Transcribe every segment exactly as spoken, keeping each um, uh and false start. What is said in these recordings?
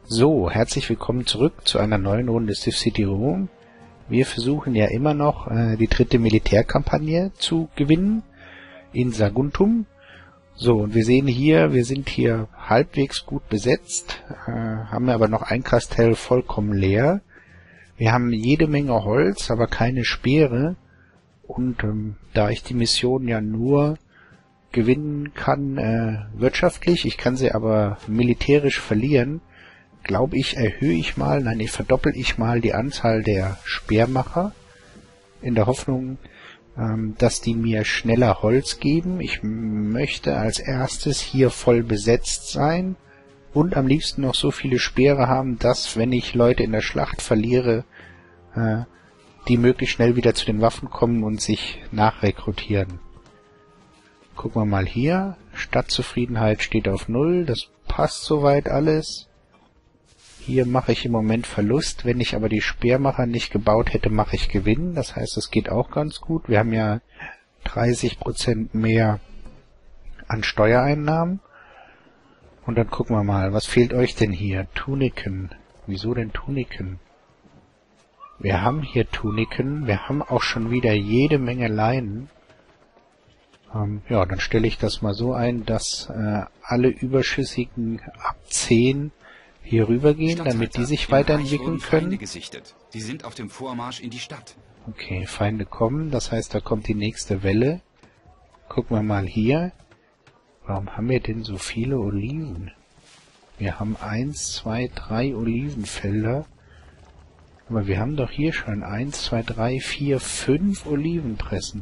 So, herzlich willkommen zurück zu einer neuen Runde Civ City Rom. Wir versuchen ja immer noch äh, die dritte Militärkampagne zu gewinnen in Saguntum. So, und wir sehen hier, wir sind hier halbwegs gut besetzt, äh, haben aber noch ein Kastell vollkommen leer. Wir haben jede Menge Holz, aber keine Speere. Und ähm, da ich die Mission ja nur gewinnen kann äh, wirtschaftlich, ich kann sie aber militärisch verlieren, glaube ich, erhöhe ich mal, nein, ich verdoppel ich mal die Anzahl der Speermacher, in der Hoffnung, ähm, dass die mir schneller Holz geben. Ich möchte als erstes hier voll besetzt sein und am liebsten noch so viele Speere haben, dass, wenn ich Leute in der Schlacht verliere, äh, die möglichst schnell wieder zu den Waffen kommen und sich nachrekrutieren. Gucken wir mal hier. Stadtzufriedenheit steht auf null, das passt soweit alles. Hier mache ich im Moment Verlust, wenn ich aber die Speermacher nicht gebaut hätte, mache ich Gewinn. Das heißt, das geht auch ganz gut. Wir haben ja dreißig Prozent mehr an Steuereinnahmen. Und dann gucken wir mal, was fehlt euch denn hier? Tuniken. Wieso denn Tuniken? Wir haben hier Tuniken, wir haben auch schon wieder jede Menge Leinen. Ähm, ja, dann stelle ich das mal so ein, dass äh, alle überschüssigen ab zehn hier rübergehen, damit die sich weiterentwickeln können. Gesichtet. Die sind auf dem Vormarsch in die Stadt. Okay, Feinde kommen, das heißt, da kommt die nächste Welle. Gucken wir mal hier. Warum haben wir denn so viele Oliven? Wir haben eins, zwei, drei Olivenfelder. Aber wir haben doch hier schon eins, zwei, drei, vier, fünf Olivenpressen.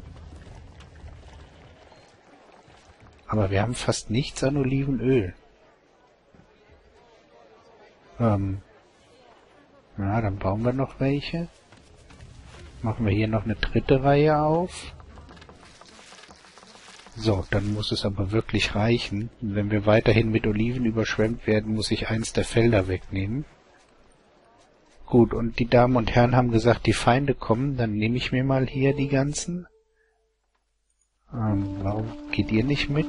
Aber wir haben fast nichts an Olivenöl. Ähm, na, dann bauen wir noch welche. Machen wir hier noch eine dritte Reihe auf. So, dann muss es aber wirklich reichen. Und wenn wir weiterhin mit Oliven überschwemmt werden, muss ich eins der Felder wegnehmen. Gut, und die Damen und Herren haben gesagt, die Feinde kommen. Dann nehme ich mir mal hier die ganzen. Ähm, warum geht ihr nicht mit?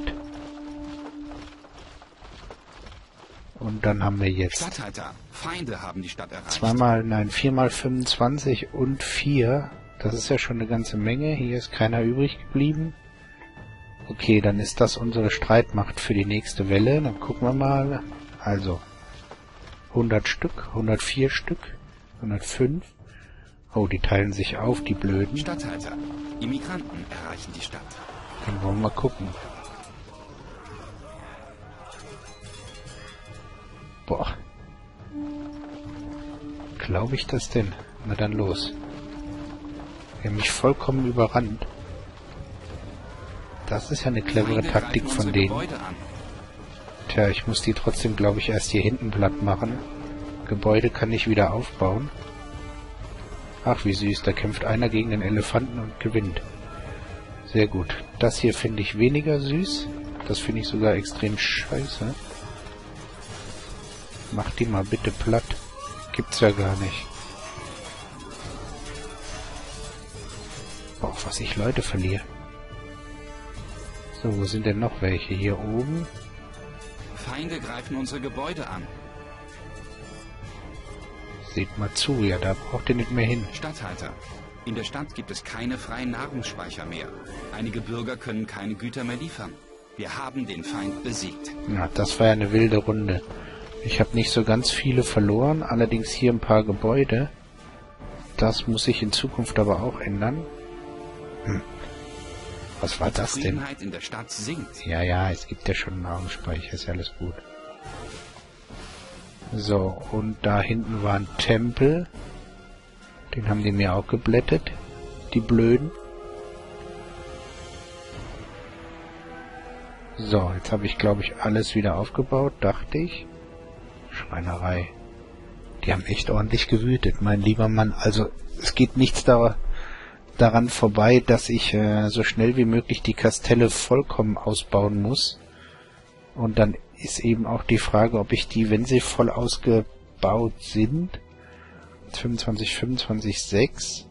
Und dann haben wir jetzt Statthalter, Feinde haben die Stadt erreicht. zweimal, nein, viermal fünfundzwanzig und vier. Das ist ja schon eine ganze Menge. Hier ist keiner übrig geblieben. Okay, dann ist das unsere Streitmacht für die nächste Welle. Dann gucken wir mal. Also, hundert Stück, hundertvier Stück, hundertfünf. Oh, die teilen sich auf, die Blöden. Statthalter, Immigranten erreichen die Stadt. Dann wollen wir mal gucken. Boah. Glaube ich das denn? Na dann los. Wir haben mich vollkommen überrannt. Das ist ja eine clevere Taktik von denen. Tja, ich muss die trotzdem, glaube ich, erst hier hinten platt machen. Gebäude kann ich wieder aufbauen. Ach, wie süß. Da kämpft einer gegen den Elefanten und gewinnt. Sehr gut. Das hier finde ich weniger süß. Das finde ich sogar extrem scheiße. Mach die mal bitte platt. Gibt's ja gar nicht. Boah, was ich Leute verliere. So, wo sind denn noch welche? Hier oben. Feinde greifen unsere Gebäude an. Seht mal zu, ja, da braucht ihr nicht mehr hin. Statthalter, in der Stadt gibt es keine freien Nahrungsspeicher mehr. Einige Bürger können keine Güter mehr liefern. Wir haben den Feind besiegt. Ja, das war ja eine wilde Runde. Ich habe nicht so ganz viele verloren, allerdings hier ein paar Gebäude. Das muss sich in Zukunft aber auch ändern. Hm. Was war das denn? Die Zufriedenheit in der Stadt sinkt. Ja, ja, es gibt ja schon einen Nahrungsspeicher, ist ja alles gut. So, und da hinten war ein Tempel. Den haben die mir auch geblättet, die Blöden. So, jetzt habe ich, glaube ich, alles wieder aufgebaut, dachte ich. Schweinerei. Die haben echt ordentlich gewütet, mein lieber Mann. Also, es geht nichts da, daran vorbei, dass ich äh, so schnell wie möglich die Kastelle vollkommen ausbauen muss. Und dann ist eben auch die Frage, ob ich die, wenn sie voll ausgebaut sind, fünfundzwanzig, fünfundzwanzig, sechs,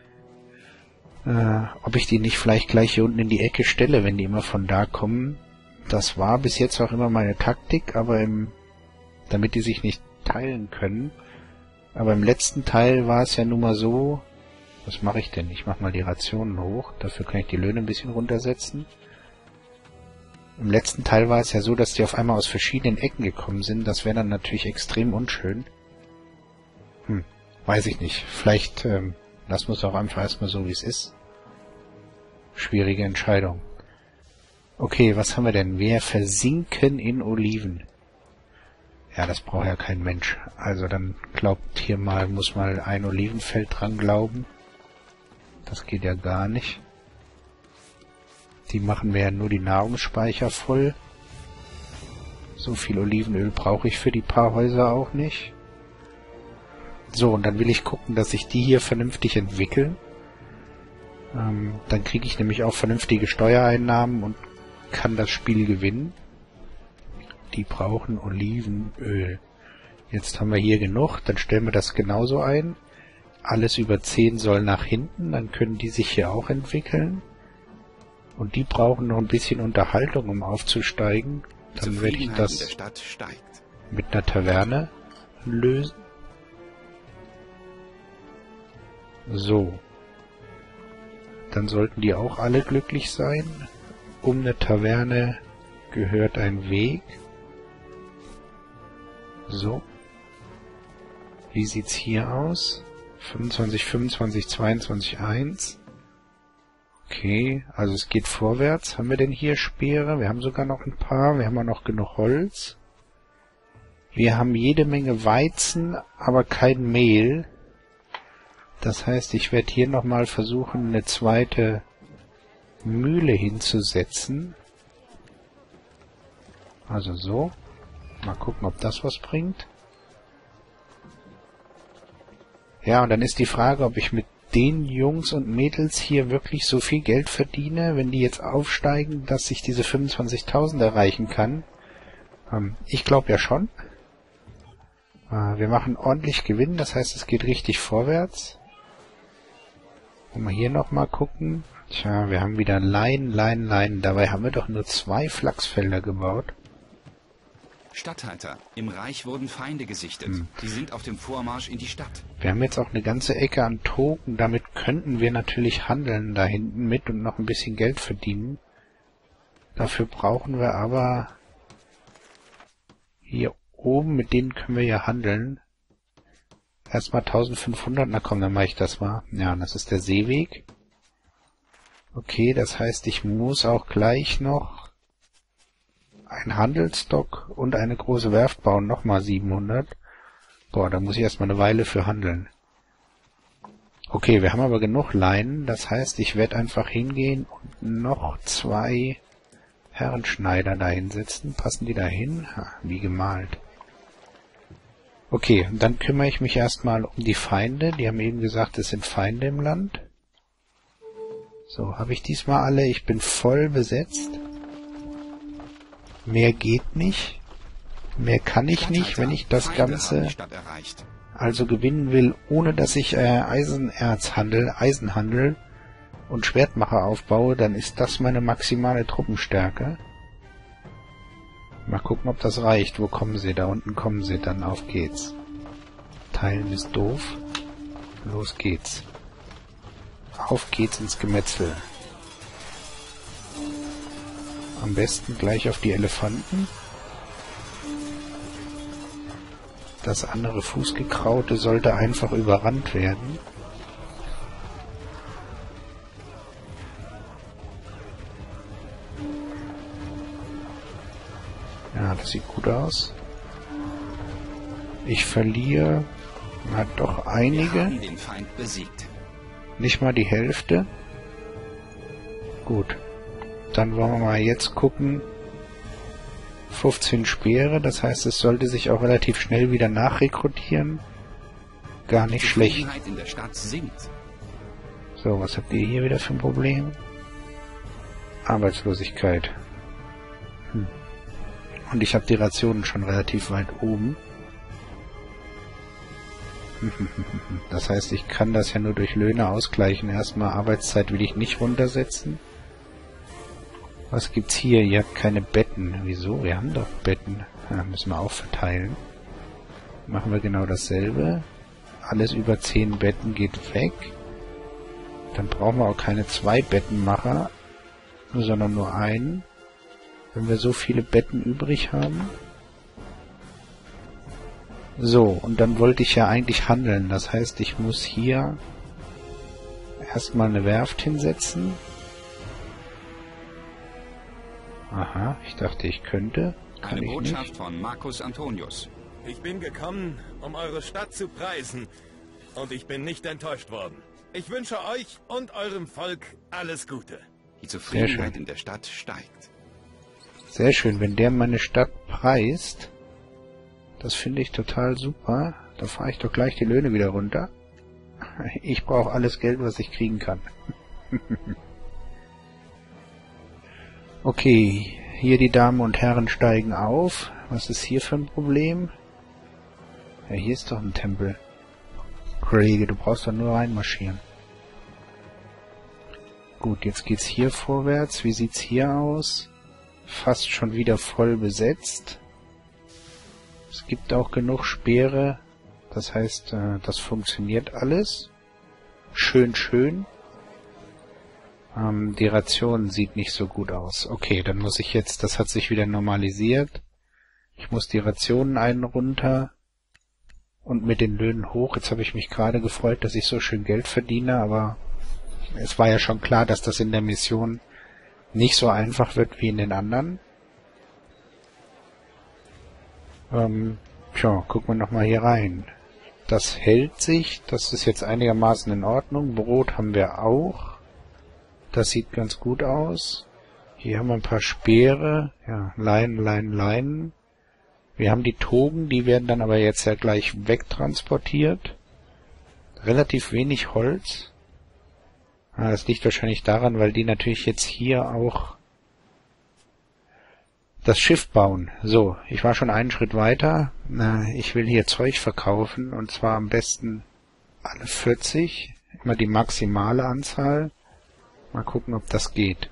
äh, ob ich die nicht vielleicht gleich hier unten in die Ecke stelle, wenn die immer von da kommen. Das war bis jetzt auch immer meine Taktik, aber im, damit die sich nicht verteilen können. Aber im letzten Teil war es ja nun mal so... Was mache ich denn? Ich mache mal die Rationen hoch. Dafür kann ich die Löhne ein bisschen runtersetzen. Im letzten Teil war es ja so, dass die auf einmal aus verschiedenen Ecken gekommen sind. Das wäre dann natürlich extrem unschön. Hm, weiß ich nicht. Vielleicht ähm, lassen wir es auch einfach erstmal so, wie es ist. Schwierige Entscheidung. Okay, was haben wir denn? Wir versinken in Oliven. Ja, das braucht ja kein Mensch. Also dann glaubt hier mal, muss mal ein Olivenfeld dran glauben. Das geht ja gar nicht. Die machen mir ja nur die Nahrungsspeicher voll. So viel Olivenöl brauche ich für die paar Häuser auch nicht. So, und dann will ich gucken, dass sich die hier vernünftig entwickeln. Ähm, dann kriege ich nämlich auch vernünftige Steuereinnahmen und kann das Spiel gewinnen. Die brauchen Olivenöl. Jetzt haben wir hier genug, dann stellen wir das genauso ein. Alles über zehn soll nach hinten, dann können die sich hier auch entwickeln. Und die brauchen noch ein bisschen Unterhaltung, um aufzusteigen. Dann werde ich das mit einer Taverne lösen. So. Dann sollten die auch alle glücklich sein. Um eine Taverne gehört ein Weg. So. Wie sieht's hier aus? fünfundzwanzig, fünfundzwanzig, zweiundzwanzig, eins. Okay, also es geht vorwärts. Haben wir denn hier Speere? Wir haben sogar noch ein paar. Wir haben auch noch genug Holz. Wir haben jede Menge Weizen, aber kein Mehl. Das heißt, ich werde hier nochmal versuchen, eine zweite Mühle hinzusetzen. Also so. Mal gucken, ob das was bringt. Ja, und dann ist die Frage, ob ich mit den Jungs und Mädels hier wirklich so viel Geld verdiene, wenn die jetzt aufsteigen, dass ich diese fünfundzwanzigtausend erreichen kann. Ähm, ich glaube ja schon. Äh, wir machen ordentlich Gewinn, das heißt, es geht richtig vorwärts. Und mal hier nochmal gucken. Tja, wir haben wieder Leinen, Leinen, Leinen. Dabei haben wir doch nur zwei Flachsfelder gebaut. Statthalter, im Reich wurden Feinde gesichtet. Hm. Die sind auf dem Vormarsch in die Stadt. Wir haben jetzt auch eine ganze Ecke an Token. Damit könnten wir natürlich handeln da hinten mit und noch ein bisschen Geld verdienen. Dafür brauchen wir aber hier oben, mit denen können wir ja handeln. Erstmal eintausendfünfhundert, na komm, dann mache ich das mal. Ja, das ist der Seeweg. Okay, das heißt, ich muss auch gleich noch ein Handelsdock und eine große Werft bauen, nochmal siebenhundert. Boah, da muss ich erstmal eine Weile für handeln. Okay, wir haben aber genug Leinen, das heißt, ich werde einfach hingehen und noch zwei Herrenschneider da hinsetzen. Passen die da hin? Ha, wie gemalt. Okay, und dann kümmere ich mich erstmal um die Feinde. Die haben eben gesagt, es sind Feinde im Land. So, habe ich diesmal alle? Ich bin voll besetzt. Mehr geht nicht. Mehr kann ich nicht, wenn ich das Ganze also gewinnen will, ohne dass ich äh, Eisenerz handel, Eisenhandel und Schwertmacher aufbaue, dann ist das meine maximale Truppenstärke. Mal gucken, ob das reicht. Wo kommen sie? Da unten kommen sie. Dann auf geht's. Teilen ist doof. Los geht's. Auf geht's ins Gemetzel. Am besten gleich auf die Elefanten. Das andere Fußgekraute sollte einfach überrannt werden. Ja, das sieht gut aus. Ich verliere na doch einige. Wir haben den Feind besiegt. Nicht mal die Hälfte. Gut. Dann wollen wir mal jetzt gucken. fünfzehn Speere, das heißt, es sollte sich auch relativ schnell wieder nachrekrutieren. Gar nicht schlecht. In der Stadt sinkt. So, was habt ihr hier wieder für ein Problem? Arbeitslosigkeit. Hm. Und ich habe die Rationen schon relativ weit oben. Das heißt, ich kann das ja nur durch Löhne ausgleichen. Erstmal Arbeitszeit will ich nicht runtersetzen. Was gibt's hier? Ihr habt keine Betten. Wieso? Wir haben doch Betten. Ja, müssen wir auch verteilen. machen wir genau dasselbe. Alles über zehn Betten geht weg. Dann brauchen wir auch keine zwei Bettenmacher, sondern nur einen. Wenn wir so viele Betten übrig haben. So, und dann wollte ich ja eigentlich handeln. Das heißt, ich muss hier erstmal eine Werft hinsetzen. Aha, ich dachte, ich könnte. Kann Eine ich Botschaft nicht. von Marcus Antonius. Ich bin gekommen, um eure Stadt zu preisen. Und ich bin nicht enttäuscht worden. Ich wünsche euch und eurem Volk alles Gute. Die Zufriedenheit in der Stadt steigt. Sehr schön, wenn der meine Stadt preist. Das finde ich total super. Da fahre ich doch gleich die Löhne wieder runter. Ich brauche alles Geld, was ich kriegen kann. Okay, hier die Damen und Herren steigen auf. Was ist hier für ein Problem? Ja, hier ist doch ein Tempel. Kollege, du brauchst doch nur reinmarschieren. Gut, jetzt geht's hier vorwärts. Wie sieht's hier aus? Fast schon wieder voll besetzt. Es gibt auch genug Speere. Das heißt, das funktioniert alles. Schön, schön. Ähm, die Ration sieht nicht so gut aus. Okay, dann muss ich jetzt, das hat sich wieder normalisiert. Ich muss die Rationen einen runter und mit den Löhnen hoch. Jetzt habe ich mich gerade gefreut, dass ich so schön Geld verdiene, aber es war ja schon klar, dass das in der Mission nicht so einfach wird wie in den anderen. Ähm, tja, gucken wir nochmal hier rein. Das hält sich, das ist jetzt einigermaßen in Ordnung. Brot haben wir auch. Das sieht ganz gut aus. Hier haben wir ein paar Speere. Ja, Leinen, Leinen, Leinen. Wir haben die Togen, die werden dann aber jetzt ja gleich wegtransportiert. Relativ wenig Holz. Ah, das liegt wahrscheinlich daran, weil die natürlich jetzt hier auch das Schiff bauen. So, ich war schon einen Schritt weiter. Na, ich will hier Zeug verkaufen und zwar am besten alle vierzig. Immer die maximale Anzahl. Mal gucken, ob das geht.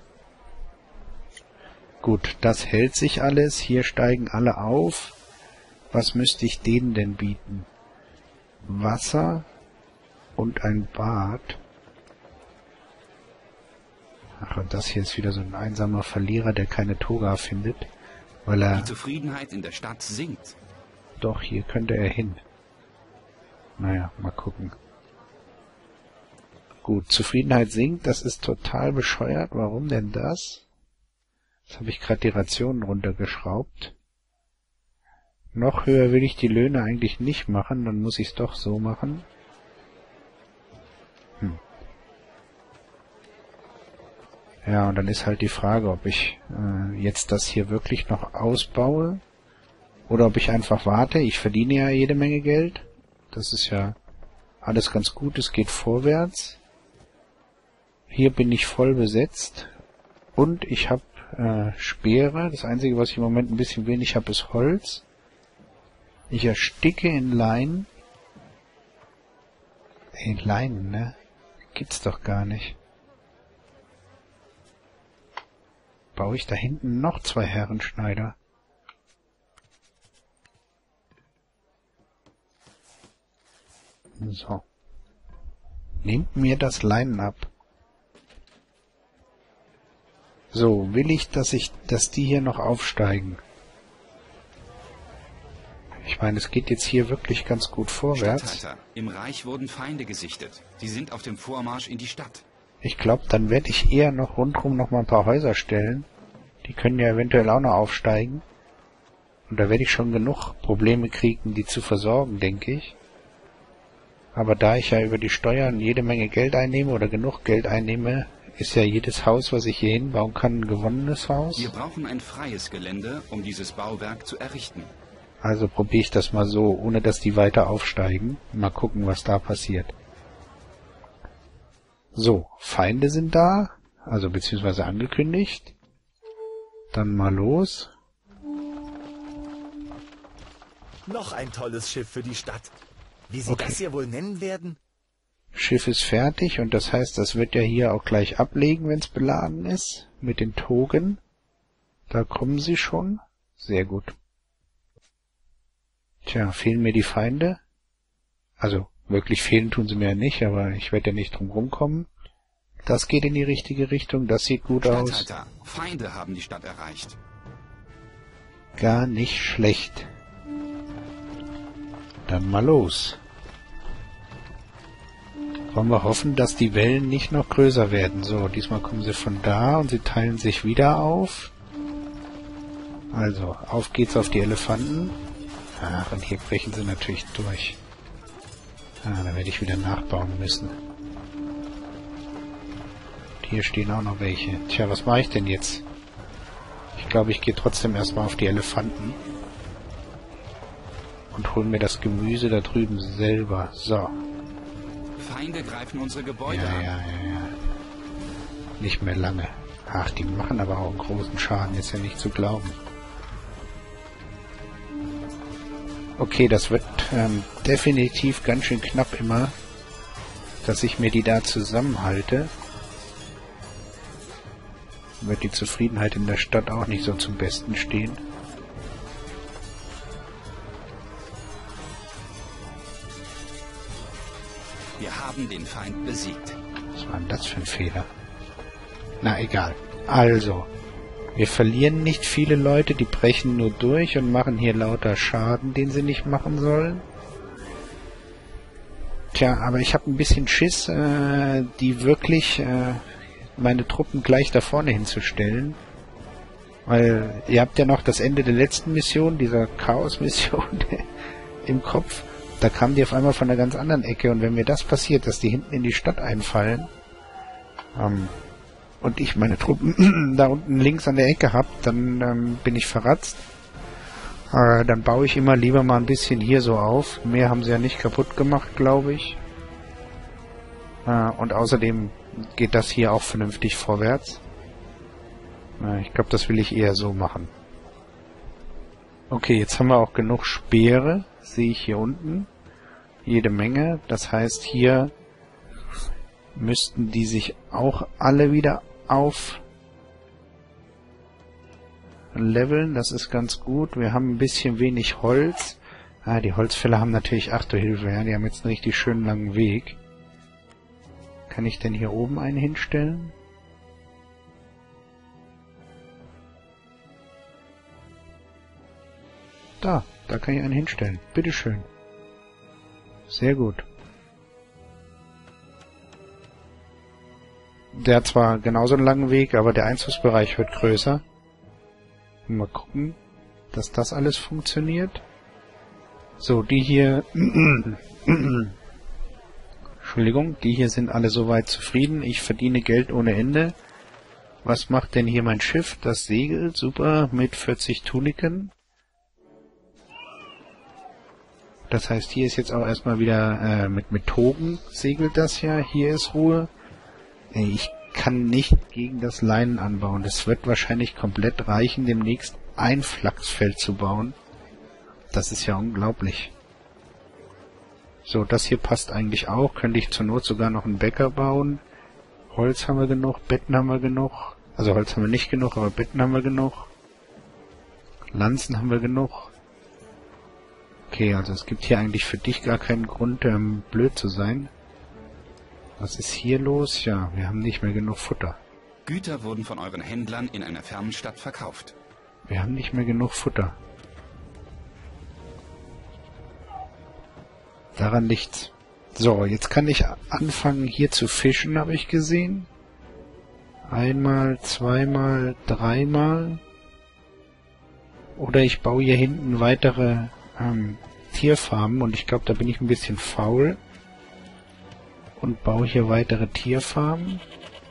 Gut, das hält sich alles. Hier steigen alle auf. Was müsste ich denen denn bieten? Wasser und ein Bad. Ach, und das hier ist wieder so ein einsamer Verlierer, der keine Toga findet, weil er... Die Zufriedenheit in der Stadt sinkt. Doch, hier könnte er hin. Naja, mal gucken. Gut, Zufriedenheit sinkt, das ist total bescheuert. Warum denn das? Jetzt habe ich gerade die Rationen runtergeschraubt. Noch höher will ich die Löhne eigentlich nicht machen, dann muss ich es doch so machen. Hm. Ja, und dann ist halt die Frage, ob ich äh, jetzt das hier wirklich noch ausbaue oder ob ich einfach warte. Ich verdiene ja jede Menge Geld. Das ist ja alles ganz gut, es geht vorwärts. Hier bin ich voll besetzt und ich habe äh, Speere. Das Einzige, was ich im Moment ein bisschen wenig habe, ist Holz. Ich ersticke in Leinen. In Leinen, ne? Gibt's doch gar nicht. Baue ich da hinten noch zwei Herrenschneider? So. Nehmt mir das Leinen ab. So, will ich, dass ich, dass die hier noch aufsteigen? Ich meine, es geht jetzt hier wirklich ganz gut vorwärts. Statthalter, im Reich wurden Feinde gesichtet. Sie sind auf dem Vormarsch in die Stadt. Ich glaube, dann werde ich eher noch rundherum noch mal ein paar Häuser stellen. Die können ja eventuell auch noch aufsteigen. Und da werde ich schon genug Probleme kriegen, die zu versorgen, denke ich. Aber da ich ja über die Steuern jede Menge Geld einnehme oder genug Geld einnehme, ist ja jedes Haus, was ich hier hinbauen kann, ein gewonnenes Haus. Wir brauchen ein freies Gelände, um dieses Bauwerk zu errichten. Also probiere ich das mal so, ohne dass die weiter aufsteigen. Mal gucken, was da passiert. So, Feinde sind da, also beziehungsweise angekündigt. Dann mal los. Noch ein tolles Schiff für die Stadt. Wie Sie Okay. das hier wohl nennen werden? Schiff ist fertig und das heißt, das wird ja hier auch gleich ablegen, wenn es beladen ist. Mit den Togen. Da kommen sie schon. Sehr gut. Tja, fehlen mir die Feinde? Also, wirklich fehlen tun sie mir ja nicht, aber ich werde ja nicht drum rumkommen. Das geht in die richtige Richtung, das sieht gut aus. Statthalter, Feinde haben die Stadt erreicht. Gar nicht schlecht. Dann mal los. Wollen wir hoffen, dass die Wellen nicht noch größer werden. So, diesmal kommen sie von da und sie teilen sich wieder auf. Also, auf geht's auf die Elefanten. Ach, und hier brechen sie natürlich durch. Ah, da werde ich wieder nachbauen müssen. Und hier stehen auch noch welche. Tja, was mache ich denn jetzt? Ich glaube, ich gehe trotzdem erstmal auf die Elefanten. Und hole mir das Gemüse da drüben selber. So. Feinde greifen unsere Gebäude Ja, an. ja, ja, ja. Nicht mehr lange. Ach, die machen aber auch einen großen Schaden. Ist ja nicht zu glauben. Okay, das wird ähm, definitiv ganz schön knapp immer, dass ich mir die da zusammenhalte. Wird die Zufriedenheit in der Stadt auch nicht so zum Besten stehen. Wir haben den Feind besiegt. Was war denn das für ein Fehler? Na, egal. Also, wir verlieren nicht viele Leute, die brechen nur durch und machen hier lauter Schaden, den sie nicht machen sollen. Tja, aber ich habe ein bisschen Schiss, äh, die wirklich, äh, meine Truppen gleich da vorne hinzustellen. Weil ihr habt ja noch das Ende der letzten Mission, dieser Chaos-Mission im Kopf. Da kamen die auf einmal von einer ganz anderen Ecke. Und wenn mir das passiert, dass die hinten in die Stadt einfallen, ähm, und ich meine Truppen da unten links an der Ecke habe, dann ähm, bin ich verratzt. Äh, dann baue ich immer lieber mal ein bisschen hier so auf. Mehr haben sie ja nicht kaputt gemacht, glaube ich. Äh, und außerdem geht das hier auch vernünftig vorwärts. Äh, ich glaube, das will ich eher so machen. Okay, jetzt haben wir auch genug Speere. Sehe ich hier unten. Jede Menge. Das heißt, hier müssten die sich auch alle wieder auf leveln. Das ist ganz gut. Wir haben ein bisschen wenig Holz. Ah, die Holzfäller haben natürlich, ach du Hilfe, ja, die haben jetzt einen richtig schönen langen Weg. Kann ich denn hier oben einen hinstellen? Da, da kann ich einen hinstellen. Bitteschön. Sehr gut. Der hat zwar genauso einen langen Weg, aber der Einzugsbereich wird größer. Mal gucken, dass das alles funktioniert. So, die hier... Entschuldigung, die hier sind alle soweit zufrieden. Ich verdiene Geld ohne Ende. Was macht denn hier mein Schiff? Das segelt, super, mit vierzig Tuniken. Das heißt, hier ist jetzt auch erstmal wieder äh, mit, mit Togen segelt das ja. Hier ist Ruhe. Ich kann nicht gegen das Leinen anbauen. Das wird wahrscheinlich komplett reichen, demnächst ein Flachsfeld zu bauen. Das ist ja unglaublich. So, das hier passt eigentlich auch. Könnte ich zur Not sogar noch einen Bäcker bauen. Holz haben wir genug, Betten haben wir genug. Also Holz haben wir nicht genug, aber Betten haben wir genug. Lanzen haben wir genug. Okay, also es gibt hier eigentlich für dich gar keinen Grund, ähm, blöd zu sein. Was ist hier los? Ja, wir haben nicht mehr genug Futter. Güter wurden von euren Händlern in einer fernen Stadt verkauft. Wir haben nicht mehr genug Futter. Daran liegt's. So, jetzt kann ich anfangen hier zu fischen, habe ich gesehen. Einmal, zweimal, dreimal. Oder ich baue hier hinten weitere ähm, Tierfarmen und ich glaube, da bin ich ein bisschen faul. Und baue hier weitere Tierfarmen.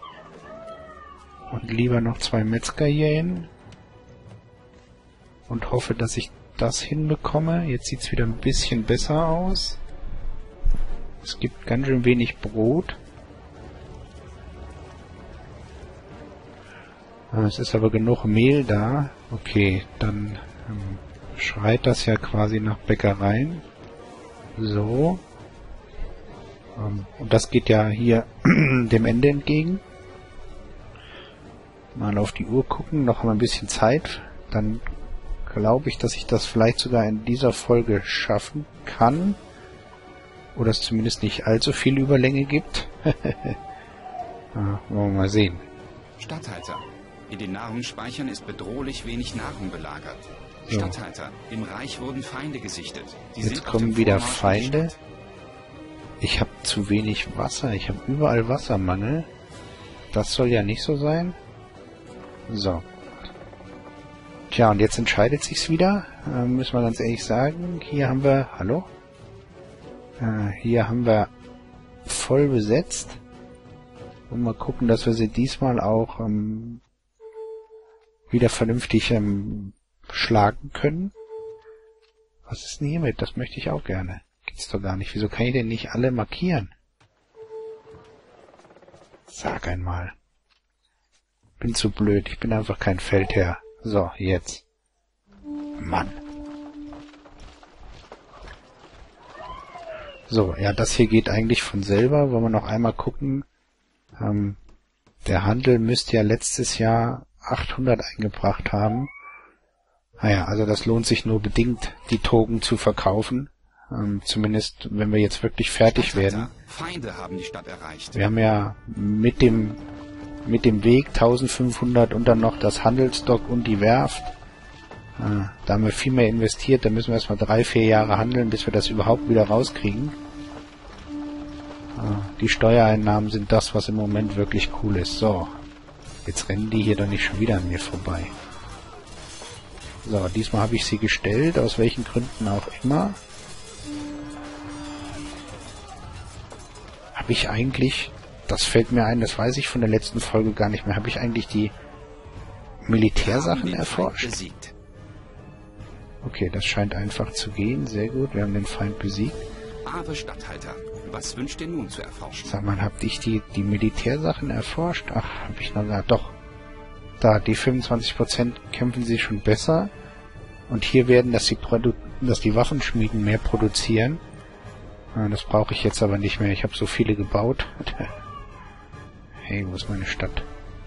Und lieber noch zwei Metzger hier hin. Und hoffe, dass ich das hinbekomme. Jetzt sieht's wieder ein bisschen besser aus. Es gibt ganz schön wenig Brot. Es ist aber genug Mehl da. Okay, dann ähm, schreit das ja quasi nach Bäckereien. So. Ähm, und das geht ja hier dem Ende entgegen. Mal auf die Uhr gucken. Noch haben wir ein bisschen Zeit. Dann glaube ich, dass ich das vielleicht sogar in dieser Folge schaffen kann. Oder es zumindest nicht allzu viel Überlänge gibt. Ja, wollen wir mal sehen. Statthalter. In den Nahrungsspeichern ist bedrohlich wenig Nahrung belagert. So. Statthalter. Im Reich wurden Feinde gesichtet. Die Jetzt sind auf kommen dem wieder Vormarsch in die Feinde. Stadt. Ich habe zu wenig Wasser. Ich habe überall Wassermangel. Das soll ja nicht so sein. So. Tja, und jetzt entscheidet sich's wieder. Äh, müssen wir ganz ehrlich sagen. Hier haben wir... Hallo? Äh, hier haben wir voll besetzt. Und mal gucken, dass wir sie diesmal auch ähm, wieder vernünftig ähm, schlagen können. Was ist denn hiermit? Das möchte ich auch gerne. Gibt's doch gar nicht. Wieso kann ich denn nicht alle markieren? Sag einmal. Bin zu blöd. Ich bin einfach kein Feldherr. So, jetzt. Mann. So, ja, das hier geht eigentlich von selber. Wollen wir noch einmal gucken. Ähm, der Handel müsste ja letztes Jahr achthundert eingebracht haben. Naja, also das lohnt sich nur bedingt, die Token zu verkaufen. Ähm, zumindest, wenn wir jetzt wirklich fertig werden. Feinde haben die Stadt erreicht. Wir haben ja mit dem mit dem Weg eintausendfünfhundert und dann noch das Handelsdock und die Werft. Äh, da haben wir viel mehr investiert. Da müssen wir erstmal drei, vier Jahre handeln, bis wir das überhaupt wieder rauskriegen. Die Steuereinnahmen sind das, was im Moment wirklich cool ist. So, jetzt rennen die hier doch nicht schon wieder an mir vorbei. So, diesmal habe ich sie gestellt, aus welchen Gründen auch immer. Habe ich eigentlich, das fällt mir ein, das weiß ich von der letzten Folge gar nicht mehr, habe ich eigentlich die Militärsachen erforscht? Okay, das scheint einfach zu gehen. Sehr gut, wir haben den Feind besiegt. Aber Statthalter, was wünscht ihr nun zu erforschen? Sag mal, habt ich die, die Militärsachen erforscht? Ach, hab ich noch gar... Doch. Da, die fünfundzwanzig Prozent kämpfen sie schon besser. Und hier werden, dass die, Produ dass die Waffenschmieden mehr produzieren. Das brauche ich jetzt aber nicht mehr. Ich habe so viele gebaut. Hey, wo ist meine Stadt?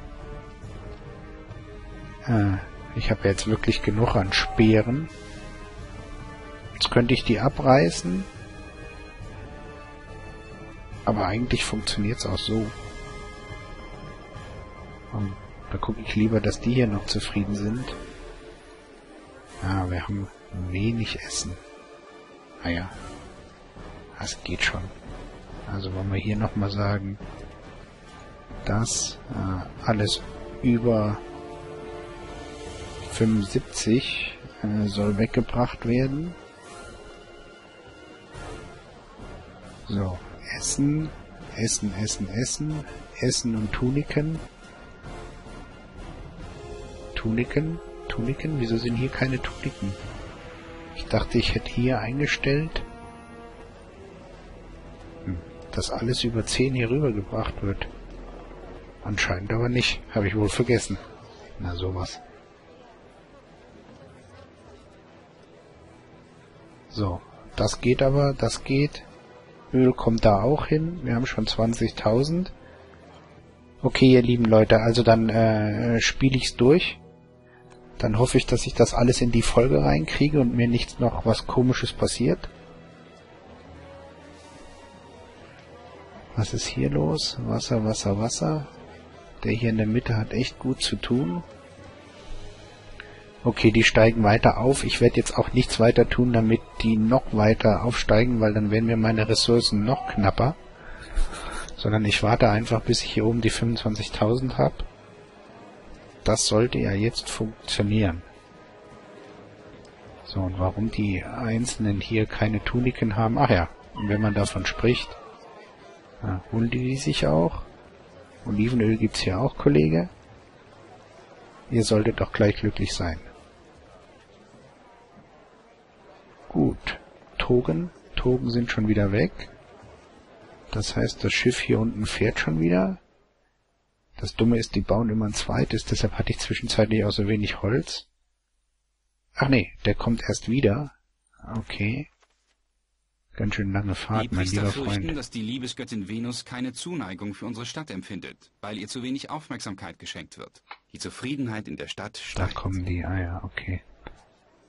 Äh, ich habe jetzt wirklich genug an Speeren. Jetzt könnte ich die abreißen. Aber eigentlich funktioniert es auch so. Und da gucke ich lieber, dass die hier noch zufrieden sind. Ja, wir haben wenig Essen. Naja, das geht schon. Also wollen wir hier nochmal sagen, das äh, alles über fünfundsiebzig äh, soll weggebracht werden. So. Essen, Essen, Essen, Essen, Essen und Tuniken. Tuniken? Tuniken? Wieso sind hier keine Tuniken? Ich dachte, ich hätte hier eingestellt, hm, dass alles über zehn hier rübergebracht wird. Anscheinend aber nicht. Habe ich wohl vergessen. Na sowas. So, das geht aber, das geht. Öl kommt da auch hin. Wir haben schon zwanzigtausend. Okay, ihr lieben Leute, also dann äh, spiele ich's durch. Dann hoffe ich, dass ich das alles in die Folge reinkriege und mir nicht noch was Komisches passiert. Was ist hier los? Wasser, Wasser, Wasser. Der hier in der Mitte hat echt gut zu tun. Okay, die steigen weiter auf. Ich werde jetzt auch nichts weiter tun, damit die noch weiter aufsteigen, weil dann werden mir meine Ressourcen noch knapper. Sondern ich warte einfach, bis ich hier oben die fünfundzwanzigtausend habe. Das sollte ja jetzt funktionieren. So, und warum die Einzelnen hier keine Tuniken haben? Ach ja, und wenn man davon spricht, ja, holen die die sich auch. Olivenöl gibt's hier auch, Kollege. Ihr solltet doch gleich glücklich sein. Gut. Togen. Togen sind schon wieder weg. Das heißt, das Schiff hier unten fährt schon wieder. Das Dumme ist, die bauen immer ein zweites, deshalb hatte ich zwischenzeitlich auch so wenig Holz. Ach nee, der kommt erst wieder. Okay. Ganz schön lange Fahrt, die mein lieber fürchten, Freund. dass die Liebesgöttin Venus keine Zuneigung für unsere Stadt empfindet, weil ihr zu wenig Aufmerksamkeit geschenkt wird. Die Zufriedenheit in der Stadt Da steigt. kommen die, ah ja, okay.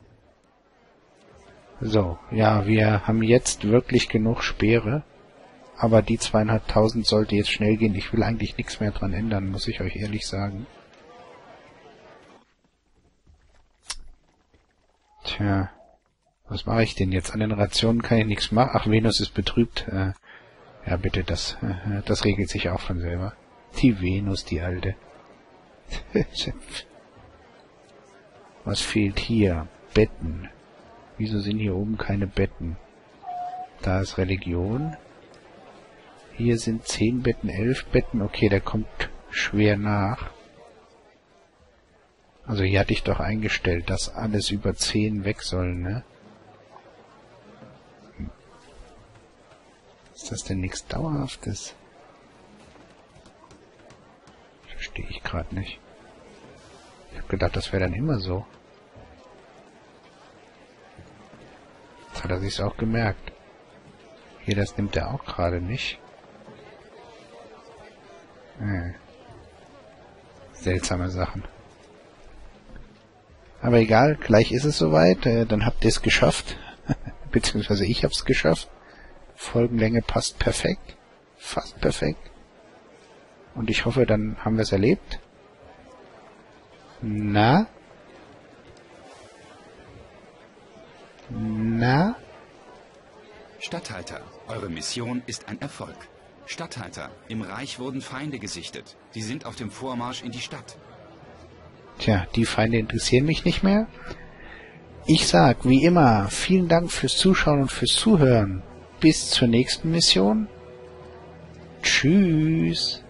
So, ja, wir haben jetzt wirklich genug Speere. Aber die zweieinhalbtausend sollte jetzt schnell gehen. Ich will eigentlich nichts mehr dran ändern, muss ich euch ehrlich sagen. Tja, was mache ich denn jetzt? An den Rationen kann ich nichts machen. Ach, Venus ist betrübt. Äh, ja, bitte, das, äh, das regelt sich auch von selber. Die Venus, die alte. Was fehlt hier? Betten. Wieso sind hier oben keine Betten? Da ist Religion. Hier sind zehn Betten, elf Betten. Okay, der kommt schwer nach. Also hier hatte ich doch eingestellt, dass alles über zehn weg soll, ne? Hm. Ist das denn nichts Dauerhaftes? Verstehe ich gerade nicht. Ich habe gedacht, das wäre dann immer so. Jetzt hat er sich's auch gemerkt. Hier, das nimmt er auch gerade nicht. Hm. Seltsame Sachen. Aber egal, gleich ist es soweit. Äh, dann habt ihr es geschafft. Beziehungsweise ich hab's geschafft. Folgenlänge passt perfekt. Fast perfekt. Und ich hoffe, dann haben wir es erlebt. Na? Na? Statthalter, eure Mission ist ein Erfolg. Statthalter, im Reich wurden Feinde gesichtet. Sie sind auf dem Vormarsch in die Stadt. Tja, die Feinde interessieren mich nicht mehr. Ich sag, wie immer, vielen Dank fürs Zuschauen und fürs Zuhören. Bis zur nächsten Mission. Tschüss.